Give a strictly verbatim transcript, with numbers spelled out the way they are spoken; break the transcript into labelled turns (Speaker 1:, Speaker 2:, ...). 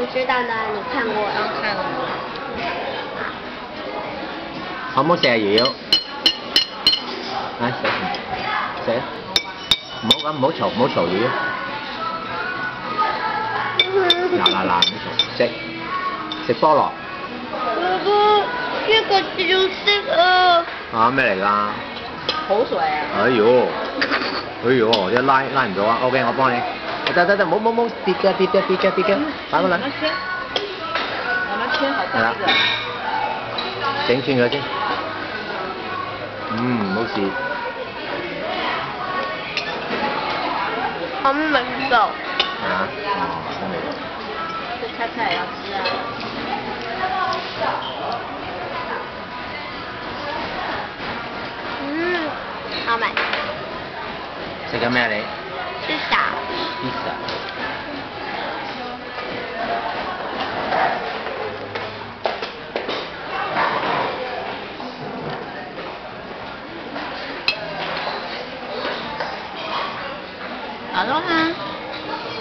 Speaker 1: 知道的，你看过？
Speaker 2: 刚看了。
Speaker 3: 好唔好食啊，瑤瑤？啊，食食啊！唔好咁，唔好嘈，唔好嘈，瑤瑤。嗱嗱嗱，唔好嘈，食食菠蘿。
Speaker 1: 哥哥，這個就色啊！
Speaker 3: 啊，咩嚟㗎？
Speaker 2: 口水啊！
Speaker 3: 哎呦，哎呦，一拉拉唔到啊 ！OK， 我幫你。得得得，冇冇冇，跌嘅跌嘅跌嘅跌嘅，擺過嚟。
Speaker 2: 慢慢切，慢慢切，好大一個。
Speaker 3: 整串佢先。嗯，冇事。
Speaker 1: 好味道。
Speaker 3: 啊，哦，真味道。
Speaker 2: 这菜菜也要吃啊。
Speaker 1: 嗯，好味。
Speaker 3: 食緊咩啊你？
Speaker 1: 是啥？
Speaker 3: pizza。
Speaker 2: 好了哈。